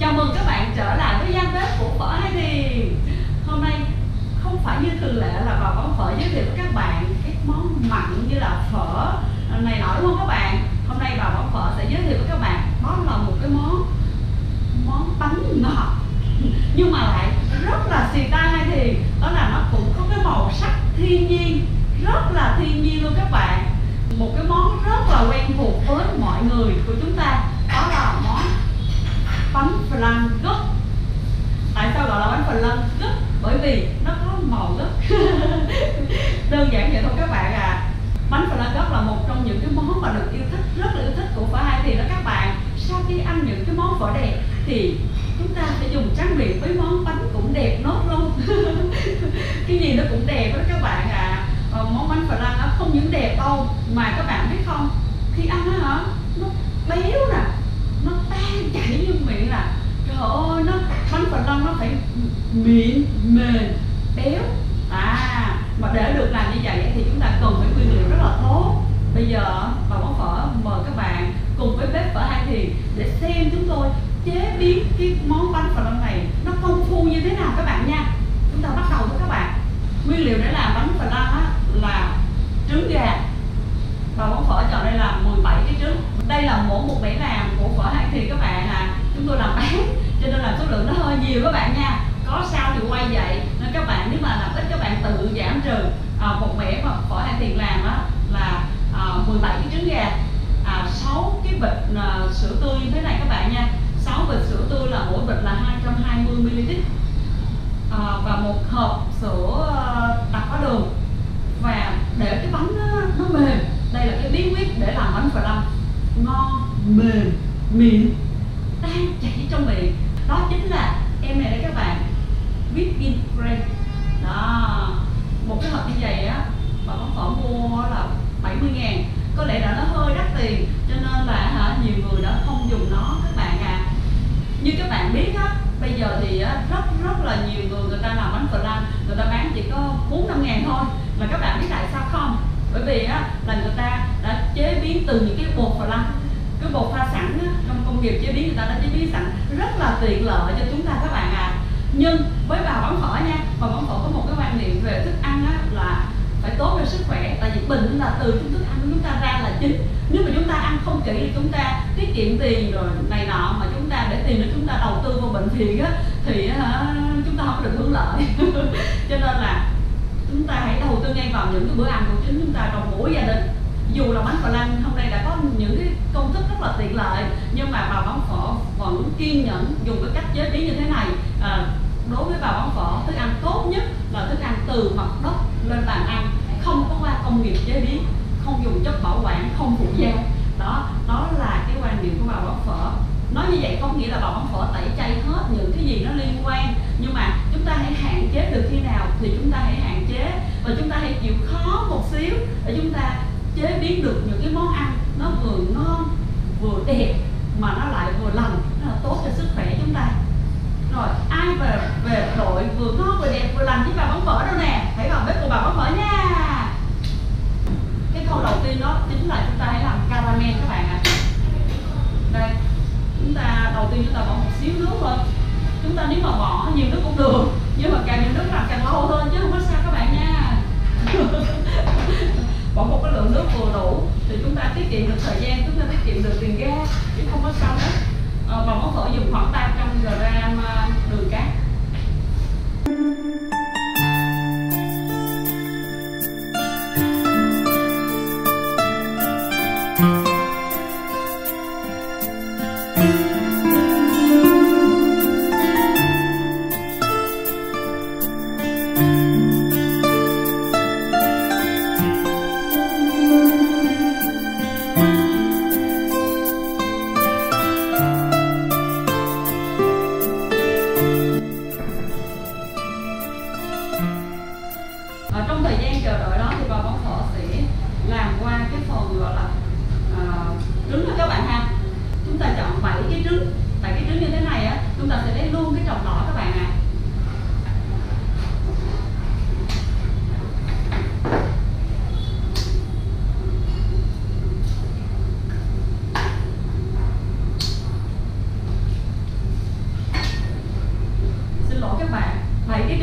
Chào mừng các bạn trở lại với gian bếp của Phở Hai Thiền. Hôm nay không phải như thường lệ là vào quán phở giới thiệu với các bạn các món mặn như là phở này nọ, đúng không các bạn? Hôm nay vào quán phở sẽ giới thiệu với các bạn đó là một cái món bánh ngọt nhưng mà lại rất là xì tai Hai Thiền. Đó là nó cũng có cái màu sắc thiên nhiên, rất là thiên nhiên luôn các bạn. Một cái món rất là quen thuộc với mọi người của chúng ta, đó là món bánh flan gấc. Tại sao gọi là bánh flan gấc? Bởi vì nó có màu gấc. Đơn giản vậy thôi các bạn à. Bánh flan gấc là một trong những cái món mà được yêu thích, rất là yêu thích của Phở Hai Thiền đó các bạn. Sau khi ăn những cái món phở đẹp thì chúng ta sẽ dùng tráng miệng với món bánh cũng đẹp nốt luôn. Cái gì nó cũng đẹp đó các bạn à. Món bánh flan nó không những đẹp đâu mà các bạn biết không, khi ăn á hả, nó béo nè, nó tan chảy như miệng nè. Trời ơi, bánh flan nó phải mịn mềm béo mà để được làm như vậy thì chúng ta cần phải nguyên liệu rất là tốt. Bây giờ vào quán phở mời các bạn cùng với bếp Phở Hai Thiền để xem chúng tôi chế biến cái món bánh flan này nó công phu như thế nào các bạn nha. Chúng ta bắt đầu thôi các bạn. Nguyên liệu để làm bánh flan là trứng gà. Và quán phở chọn đây là 17 cái trứng. Đây là mỗi một bể làm của Phở Hai Thiền các bạn à. Chúng tôi làm bán cho nên là số lượng nó hơi nhiều các bạn nha. Có sao thì quay vậy, nên các bạn nếu mà làm ít các bạn tự giảm trừ. Một bể mà Phở Hai Thiền làm là 17 cái trứng gà, 6 cái bịch sữa tươi như thế này các bạn nha. 6 bịch sữa tươi là mỗi bịch là 220 ml, và một hộp sữa đặc có đường. Và để cái bánh nó mềm, đây là cái bí quyết để làm bánh flan ngon, mềm, mịn, tan chảy trong miệng. Đó chính là em này đấy các bạn, whipping cream. Đó, một cái hộp như vậy á mà quán phở mua là 70.000. Có lẽ là nó hơi đắt tiền cho nên là nhiều người đã không dùng nó các bạn à. Như các bạn biết á, bây giờ thì rất là nhiều người ta làm bánh flan, người ta bán chỉ có 4-5 ngàn thôi. Là các bạn biết tại sao không? Bởi vì là người ta đã chế biến từ những cái bột flan, cái bột pha sẵn trong công nghiệp chế biến, người ta đã chế biến sẵn rất là tiện lợi cho chúng ta các bạn à. Nhưng với bà bán phở nha, bà bán phở có một cái quan niệm về thức ăn là phải tốt cho sức khỏe. Tại vì bệnh là từ thức ăn của chúng ta ra là chính. Nếu mà chúng ta ăn không kỹ thì chúng ta tiết kiệm tiền rồi này nọ, mà chúng ta để tiền để chúng ta đầu tư vào bệnh viện thì chúng ta không được hưởng lợi. Cho nên là chúng ta hãy đầu tư ngay vào những cái bữa ăn của chính chúng ta trong mỗi gia đình. Dù là bánh flan hôm nay đã có những cái công thức rất là tiện lợi, nhưng mà bà bán phở vẫn kiên nhẫn dùng cái cách chế biến như thế này. Đối với bà bán phở, thức ăn tốt nhất là thức ăn từ mặt đất lên bàn ăn, không có qua công nghiệp chế biến, không dùng chất bảo quản, không phụ gia. Đó là cái quan điểm của bà bán phở. Nói như vậy không nghĩa là bà bán phở tẩy chay hết những cái gì nó liên quan, nhưng mà chúng ta hãy hạn chế được khi nào thì chúng ta hãy hạn chế, và chúng ta hãy chịu khó một xíu để chúng ta chế biến được những cái món ăn nó vừa ngon vừa đẹp mà nó lại vừa lành, nó là tốt cho sức khỏe chúng ta. Rồi ai về đội vừa ngon vừa đẹp vừa lành với bà bán phở đâu nè, hãy vào bếp của bà bán phở nha. Cái khâu đầu tiên đó chính là chúng ta hãy làm caramel các bạn ạ. Đây, chúng ta đầu tiên chúng ta bỏ một xíu nước thôi. Chúng ta nếu mà bỏ nhiều nước cũng được, nhưng mà càng nhiều nước làm càng lâu thôi chứ không có sao các bạn nha. Bỏ một cái lượng nước vừa đủ thì chúng ta tiết kiệm được thời gian, chúng ta tiết kiệm được tiền ga chứ không có sao hết. Và món phở dùng khoảng 300g đường cát.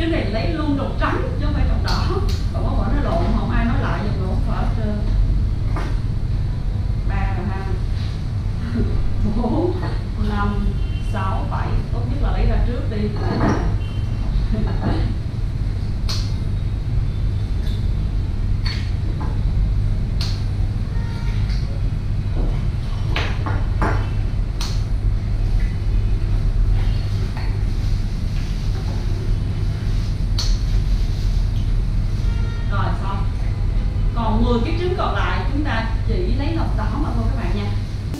Cái này lấy luôn trồng trắng chứ không phải trồng đỏ. Còn bóng phở nó lộn, không ai nói lại dùng bóng phở hết trơn. 3 rồi ha. 4, 5, 6, 7. Tốt nhất là lấy ra trước đi. Rồi xong. Còn 10 cái trứng còn lại chúng ta chỉ lấy lòng đỏ mà thôi các bạn nha.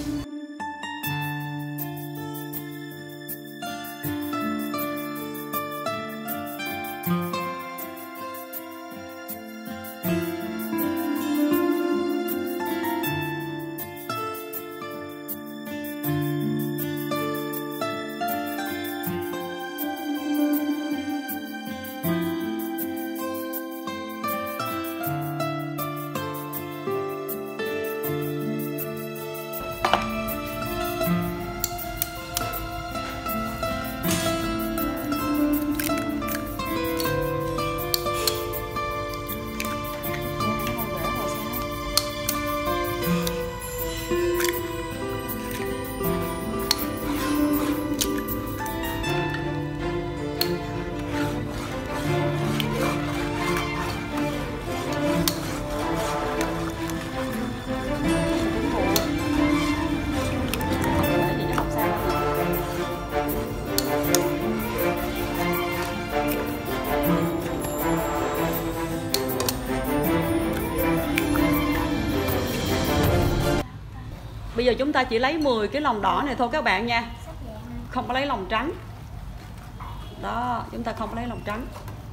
Bây giờ chúng ta chỉ lấy 10 cái lòng đỏ này thôi các bạn nha. Không có lấy lòng trắng. Đó, chúng ta không có lấy lòng trắng.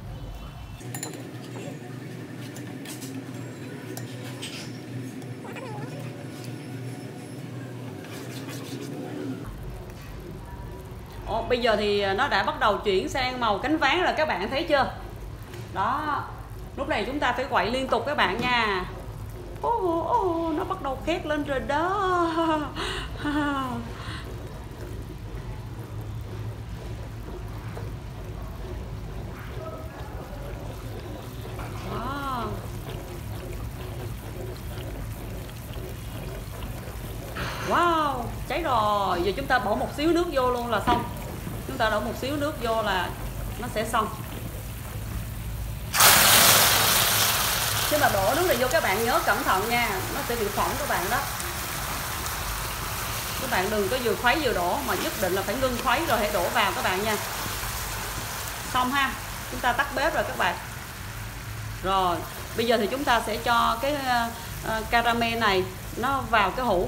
Bây giờ thì nó đã bắt đầu chuyển sang màu cánh ván rồi các bạn thấy chưa? Đó, lúc này chúng ta phải quậy liên tục các bạn nha. Nó bắt đầu khét lên rồi đó. Wow, cháy rồi. Giờ chúng ta bỏ một xíu nước vô luôn là xong. Chúng ta đổ một xíu nước vô là nó sẽ xong. Khi mà đổ nước này vô các bạn nhớ cẩn thận nha, nó sẽ bị phỏng các bạn đó. Các bạn đừng có vừa khuấy vừa đổ, mà nhất định là phải ngưng khuấy rồi hãy đổ vào các bạn nha. Xong ha, chúng ta tắt bếp rồi các bạn. Rồi, bây giờ thì chúng ta sẽ cho cái caramel này nó vào cái hũ.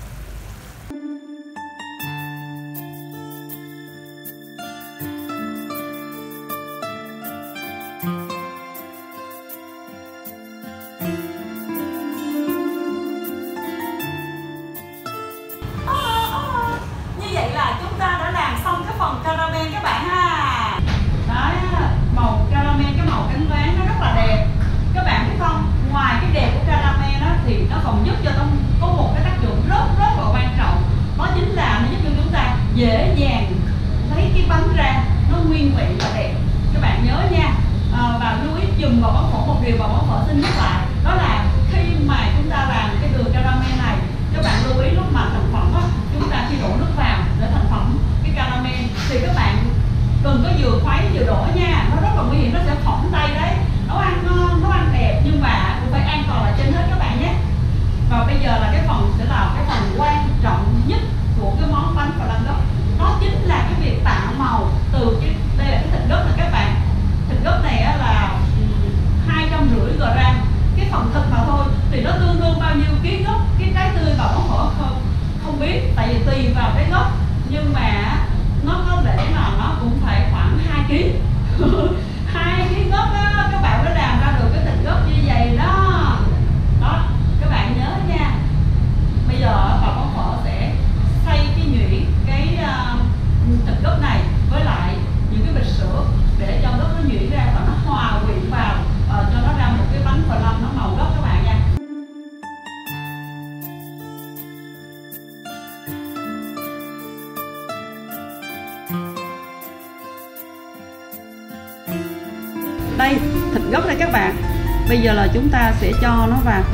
Caramel các bạn ha. Đấy, màu caramel, cái màu cánh ván nó rất là đẹp. Các bạn biết không, ngoài cái đẹp của caramel đó thì nó còn giúp cho nó có một cái tác dụng rất là quan trọng. Đó chính là nó giúp cho chúng ta dễ dàng lấy cái bánh ra, nó nguyên vị và đẹp. Các bạn nhớ nha. Và lưu ý dùm vào bánh phở một điều mà bánh phở xin nhắc lại, đó là khi mà chúng ta làm cái đường caramel này, các bạn lưu ý lúc mà thành phẩm á, chúng ta khi đổ nước vào để thành phẩm cái caramel thì các bạn đừng có vừa khuấy vừa đổ nha, nó rất là nguy hiểm, nó sẽ phỏng tay đấy. Nấu ăn ngon, nấu ăn đẹp nhưng mà cũng phải an toàn là trên hết các bạn nhé. Và bây giờ là cái phần sẽ là cái phần quan trọng nhất của cái món bánh phở lăng gốc, đó chính là cái việc tạo màu từ cái, đây là cái thịt gốc này các bạn. Thịt gốc này là 250 g. Cái phần thịt mà thôi thì nó tương đương bao nhiêu ký gốc, cái trái tươi và bóng phở không biết, tại vì tùy vào cái gốc, nhưng mà nó có thể là nó cũng phải khoảng 2 kg. 2 kg gốc đó, các bạn mới làm ra được cái thịt gốc như vậy đó. Đó, các bạn nhớ nha. Bây giờ bà bóng phở sẽ Đây, thịt gốc đây các bạn. Bây giờ là chúng ta sẽ cho nó vào.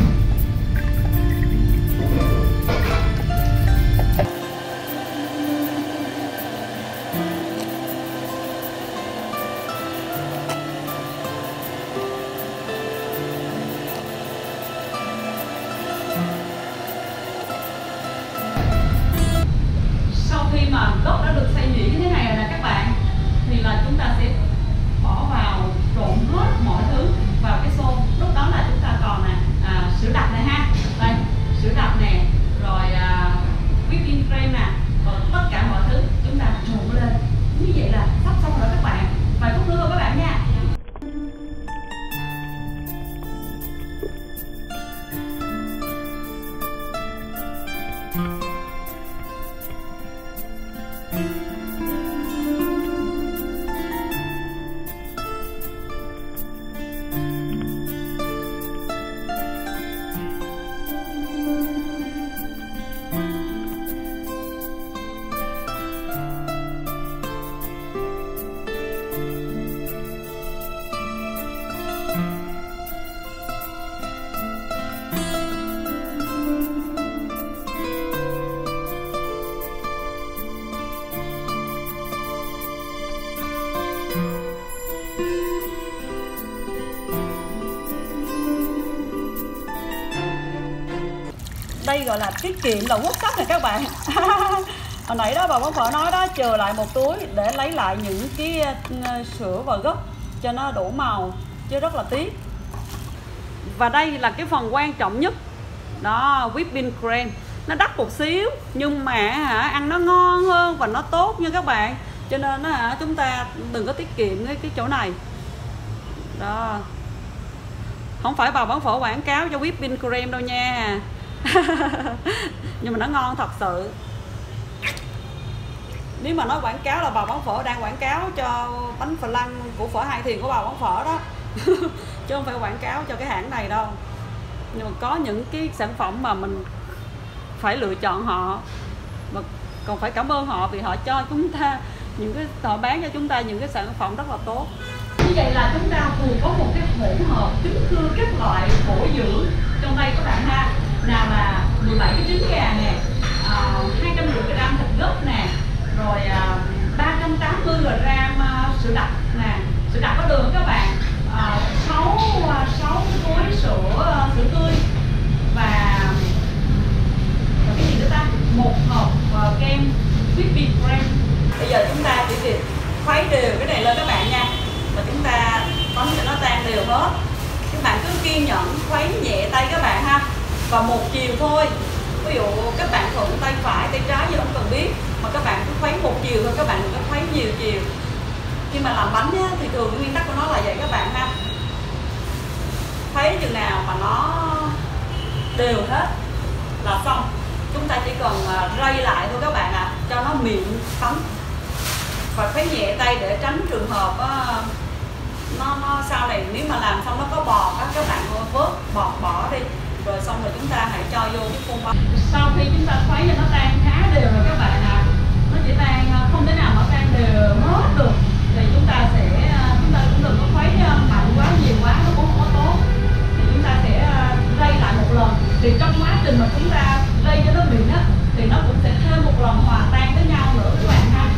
Sau khi mà gốc đã được xay nhuyễn như thế này rồi nè các bạn, thì là chúng ta sẽ bỏ vào trộn hết mọi thứ vào cái xô. Lúc đó là chúng ta còn sữa đặc này ha, đây sữa đặc nè, rồi whipping cream nè, rồi tất cả mọi thứ chúng ta trộn lên. Như vậy là sắp xong rồi các bạn. Vài phút nữa thôi các bạn nha. Đây gọi là tiết kiệm là quốc sách này các bạn. Hồi nãy đó bà bác phở nói đó, chừa lại một túi để lấy lại những cái sữa và gốc cho nó đủ màu, chứ rất là tiếc. Và đây là cái phần quan trọng nhất đó, whipping cream. Nó đắt một xíu nhưng mà ăn nó ngon hơn và nó tốt nha các bạn. Cho nên chúng ta đừng có tiết kiệm cái chỗ này đó. Không phải bà bán phở quảng cáo cho whipping cream đâu nha. Nhưng mà nó ngon thật sự. Nếu mà nói quảng cáo là bà bán phở đang quảng cáo cho bánh phở lăng của phở Hai Thiền của bà bán phở đó. Chứ không phải quảng cáo cho cái hãng này đâu. Nhưng mà có những cái sản phẩm mà mình phải lựa chọn họ, mà còn phải cảm ơn họ vì họ cho chúng ta họ bán cho chúng ta những cái sản phẩm rất là tốt. Như vậy là chúng ta vừa có một cái hỗn hợp trứng khưa các loại bổ dưỡng trong đây các bạn ha. Nào là 17 cái trứng gà nè, 250 g thịt gốc nè, rồi 380 g sữa đặc nè, sữa đặc có đường các bạn, 6 túi sữa tươi và cái gì nữa ta, một hộp kem whipping cream. Bây giờ chúng ta chỉ việc khuấy đều cái này lên các bạn nha, và chúng ta bấm cho nó tan đều hết. Các bạn cứ kiên nhẫn khuấy nhẹ tay các bạn ha, và một chiều thôi. Ví dụ các bạn thuận tay phải tay trái gì không cần biết, mà các bạn cứ khuấy một chiều thôi, các bạn đừng có khuấy nhiều chiều. Khi mà làm bánh á, thì thường cái nguyên tắc của nó là vậy các bạn ha. Khuấy chừng nào mà nó đều hết là xong. Chúng ta chỉ cần rây lại thôi các bạn ạ, cho nó mịn bánh. Và khuấy nhẹ tay để tránh trường hợp nó sau này nếu mà làm xong nó có bọt á, các bạn vớt bọt bỏ đi, rồi xong rồi chúng ta hãy cho vô cái khuôn bánh. Sau khi chúng ta khuấy cho nó tan khá đều rồi các bạn ạ, nó chỉ tan không thể nào mà tan đều hết được, thì chúng ta cũng đừng có khuấy mạnh quá nhiều quá, nó cũng không có tốt. Thì chúng ta sẽ rây lại một lần. Thì trong quá trình mà chúng ta rây cho nó mịn á, thì nó cũng sẽ thêm một lần hòa tan với nhau nữa các bạn ha.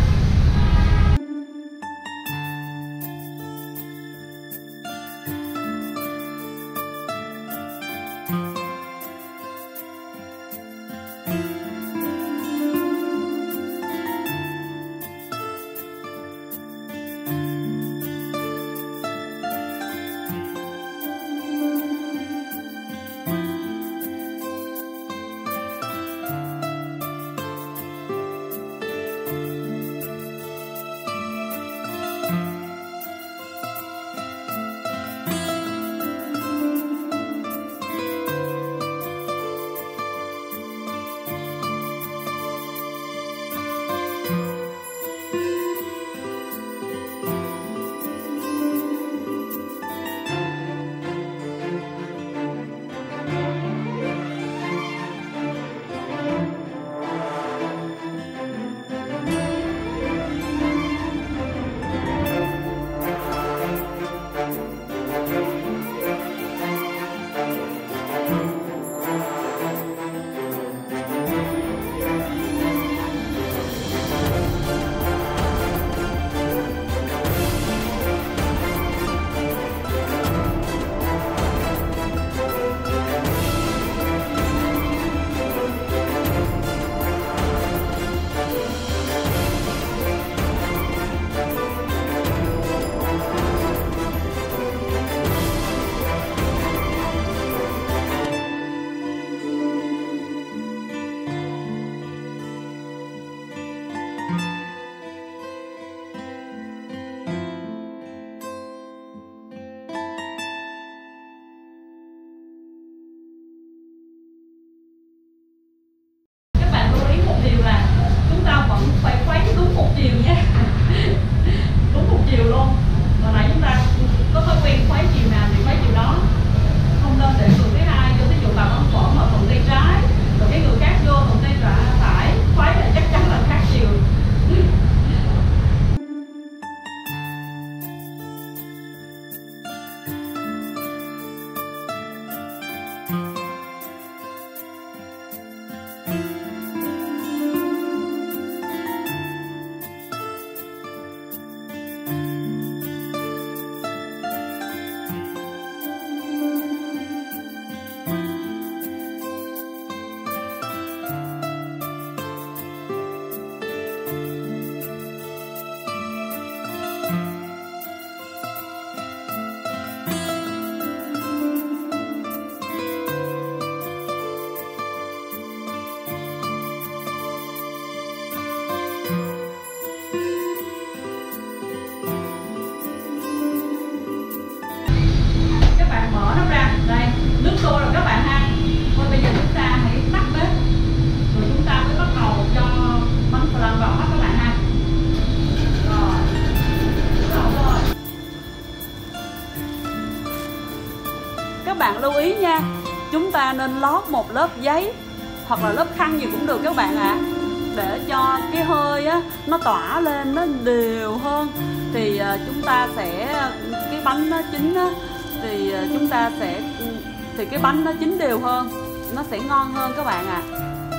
bạn lưu ý nha, chúng ta nên lót một lớp giấy hoặc là lớp khăn gì cũng được các bạn ạ, để cho cái hơi á nó tỏa lên, nó đều hơn. Thì chúng ta sẽ, cái bánh nó chín á, thì chúng ta sẽ, thì cái bánh nó chín đều hơn, nó sẽ ngon hơn các bạn ạ.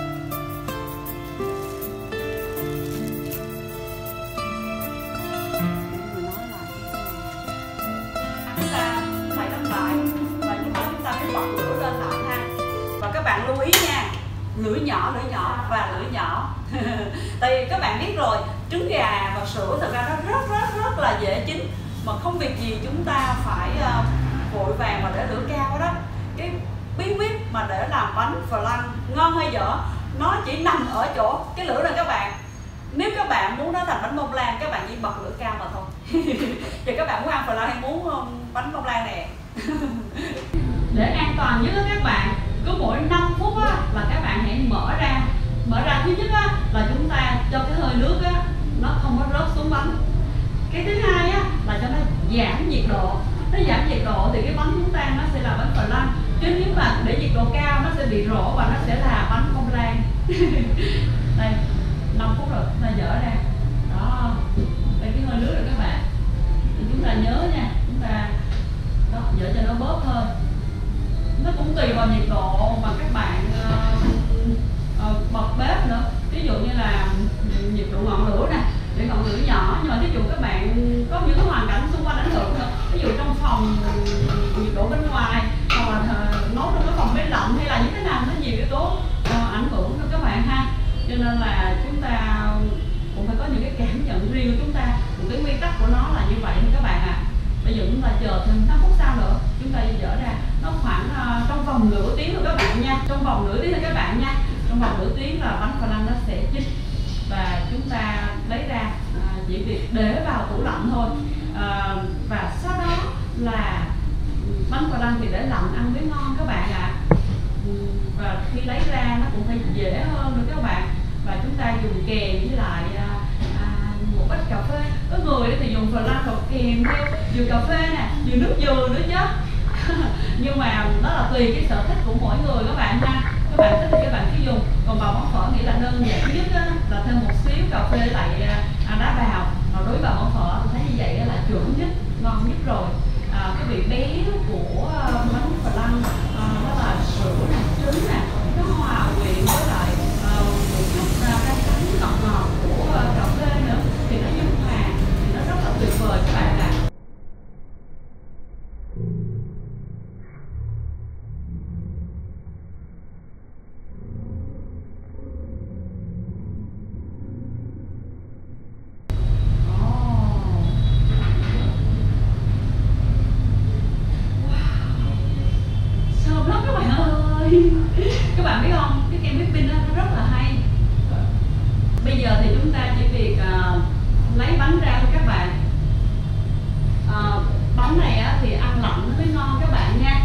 Chúng ta phải đóng lại và chúng ta phải bật lửa lên lại ha. Và các bạn lưu ý nha, lửa nhỏ và lửa nhỏ. Tại vì các bạn biết rồi, trứng gà và sữa thật ra nó rất là dễ chín, mà không việc gì chúng ta phải vội vàng mà để lửa cao đó. Cái bí quyết mà để làm bánh flan ngon hay dở nó chỉ nằm ở chỗ cái lửa này các bạn. Nếu các bạn muốn nó thành bánh bông lan, các bạn chỉ bật lửa cao mà thôi. Thì các bạn muốn ăn flan hay muốn bánh bông lan nè. Để an toàn nhất các bạn, cứ mỗi 5 phút á, là các bạn hãy mở ra. Thứ nhất á, là chúng ta cho cái hơi nước á, nó không có rớt xuống bánh. Cái thứ hai á, là cho nó giảm nhiệt độ. Nó giảm nhiệt độ thì cái bánh chúng ta nó sẽ là bánh flan. Chứ nếu mà để nhiệt độ cao nó sẽ bị rỗ và nó sẽ là bánh bông lan. Đây, 5 phút rồi, chúng ta dỡ ra. Đó, đây cái hơi nước rồi các bạn. Thì chúng ta nhớ nha, chúng ta đó, dỡ cho nó bớt hơn. Nó cũng tùy vào nhiệt độ mà các bạn bật bếp nữa. Ví dụ như là nhiệt độ ngọn lửa nè, để ngọn lửa nhỏ. Nhưng mà ví dụ các bạn có những cái hoàn cảnh xung quanh ảnh hưởng nữa, ví dụ trong phòng nhiệt độ bên ngoài, hoặc là nấu trong cái phòng máy lạnh, hay là những cái nào nó nhiều yếu tố ảnh hưởng cho các bạn ha. Cho nên là chúng ta cũng phải có những cái cảm nhận riêng của chúng ta. Một cái nguyên tắc của nó là như vậy các bạn ạ. Bây giờ chúng ta chờ thêm 5 phút sau nữa, chúng ta dỡ ra. Nó khoảng trong vòng nửa tiếng rồi các bạn nha. Trong vòng nửa tiếng rồi các bạn nha. Trong vòng nửa tiếng là bánh flan nó sẽ chín. Và chúng ta lấy ra, chỉ việc để vào tủ lạnh thôi. Và sau đó là bánh flan thì để lạnh ăn mới ngon các bạn ạ. Và khi lấy ra nó cũng phải dễ hơn nữa các bạn. Và chúng ta dùng kèm với lại một ít cà phê. Có người thì dùng flan rồi kèm theo vừa cà phê nè, vừa nước dừa nữa chứ. Nhưng mà nó là tùy cái sở thích của mỗi người các bạn ha. Các bạn thích thì các bạn cứ dùng. Còn vào món phở nghĩ là đơn giản nhất là thêm một xíu cà phê lại đá bào. Còn đối vào món phở tôi thấy như vậy là chuẩn nhất, ngon nhất rồi. Cái vị béo của bánh flan đó là sữa nè, trứng nè, nó hòa quyện với lại một chút cay đắng ngọt ngọt của cà phê nữa, thì nó dung hòa, thì nó rất là tuyệt vời các bạn ạ. Các bạn biết không, cái kem whipping đó nó rất là hay. Bây giờ thì chúng ta chỉ việc lấy bánh ra thôi các bạn. Bánh này á, thì ăn lạnh nó mới ngon các bạn nha.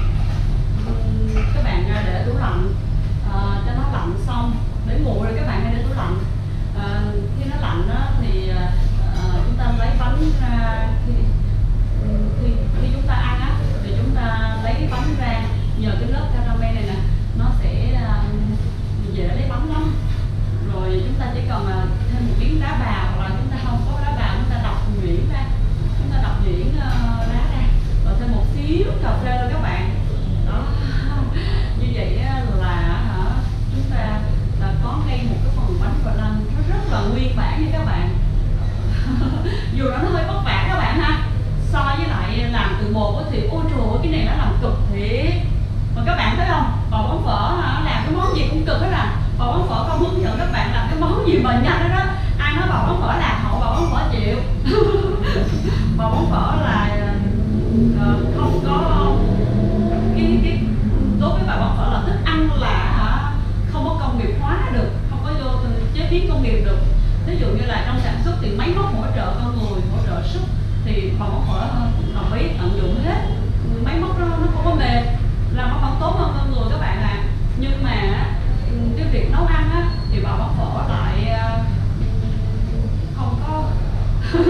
Các bạn để tủ lạnh cho nó lạnh xong, để nguội rồi các bạn hãy để tủ lạnh. Khi nó lạnh á, thì chúng ta lấy bánh ra. Khi chúng ta ăn á, thì chúng ta lấy bánh ra. Nhờ cái lớp caramel này nè, nó sẽ dễ lấy bánh lắm. Rồi chúng ta chỉ cần thêm một miếng đá bào, hoặc là chúng ta không có đá bào, chúng ta đập nhuyễn ra. Chúng ta đập nhuyễn đá ra, rồi thêm một xíu cà phê thôi các bạn. Đó. Như vậy là chúng ta là có ngay một cái phần bánh flan nó rất là nguyên bản nha các bạn. Dù nó hơi vất vả các bạn ha. So với lại làm từ bột thì ôi trời ơi, cái này nó làm cực thiệt. Mà các bạn thấy không, bò bóng phở làm cái món gì cũng cực hết à. Bò bóng phở không hướng dẫn các bạn làm cái món gì mà nhanh đó. Ai nói bò bóng phở làm hậu bò bóng phở chịu. Bò bóng phở là không có cái đối với bà bóng phở là thức ăn là không có công nghiệp hóa được, không có vô chế biến công nghiệp được. Ví dụ như là trong sản xuất thì máy móc hỗ trợ con người, hỗ trợ súc, thì bò bóng phở đồng ý tận dụng hết. Máy móc nó không có mềm, làm nó vẫn tốt hơn con người các bạn ạ. Nhưng mà cái việc nấu ăn á, thì bà bóng phở lại không có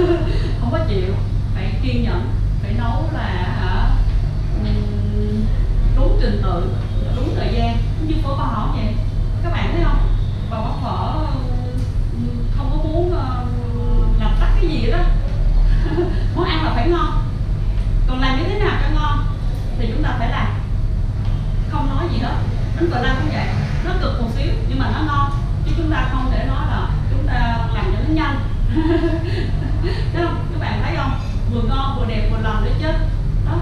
không có chịu, phải kiên nhẫn, phải nấu là đúng trình tự, đúng thời gian, như phở bò vậy. Các bạn thấy không? Bà bán phở không có muốn làm tắt cái gì đó. Món ăn là phải ngon. Còn làm như thế nào cho ngon thì chúng ta phải làm, không nói gì hết. Bánh phở lăng cũng vậy, nó cực một xíu nhưng mà nó ngon, chứ chúng ta không thể nói là chúng ta làm cho nó nhanh. Thấy không? Các bạn thấy không? Vừa ngon vừa đẹp vừa làm nữa chứ. Đó.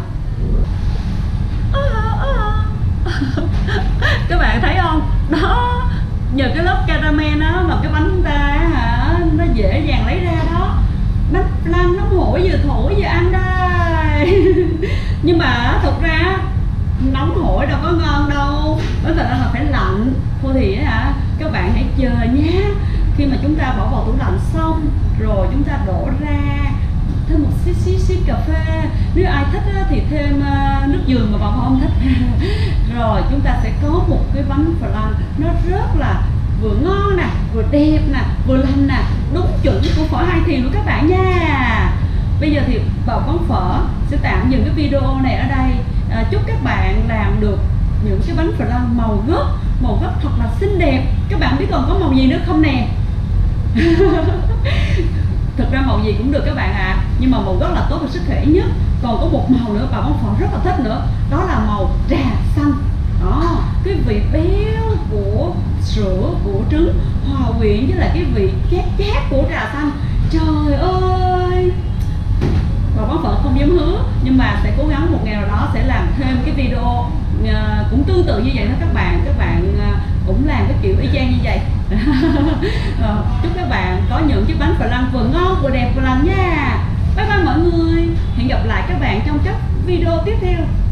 Các bạn thấy không? Đó, nhờ cái lớp caramel đó mà cái bánh chúng ta hả, nó dễ dàng lấy ra đó. Bánh flan nóng hổi vừa thổi vừa ăn đây. Nhưng mà thực ra nóng hổi đâu có ngon đâu, bánh flan là phải lạnh. Thôi thì hả, các bạn hãy chờ nhé. Khi mà chúng ta bỏ vào tủ lạnh xong rồi chúng ta đổ ra thêm một xíu cà phê, nếu ai thích thì thêm nước dừa mà bạn không thích. Rồi chúng ta sẽ có một cái bánh flan nó rất là vừa ngon nè, vừa đẹp nè, vừa lành nè, đúng chuẩn của phở Hai Thì luôn các bạn nha. Bây giờ thì Bảo Quán Phở sẽ tạm dừng cái video này ở đây. Chúc các bạn làm được những cái bánh flan màu gấc thật là xinh đẹp. Các bạn biết còn có màu gì nữa không nè? Thực ra màu gì cũng được các bạn ạ, nhưng mà màu gấc là tốt cho sức khỏe nhất. Còn có một màu nữa Bảo Quán Phở rất là thích nữa, đó là màu trà xanh. Đó, cái vị béo của sữa, của trứng hòa quyện với lại cái vị chát của trà xanh. Trời ơi, Bảo Quán Phở không dám hứa, nhưng mà sẽ cố gắng một ngày nào đó sẽ làm thêm cái video cũng tương tự như vậy đó các bạn. Các bạn cũng làm cái kiểu y chang như vậy. Chúc các bạn có những chiếc bánh flan vừa ngon vừa đẹp vừa lành nha. Bye bye mọi người, hẹn gặp lại các bạn trong các video tiếp theo.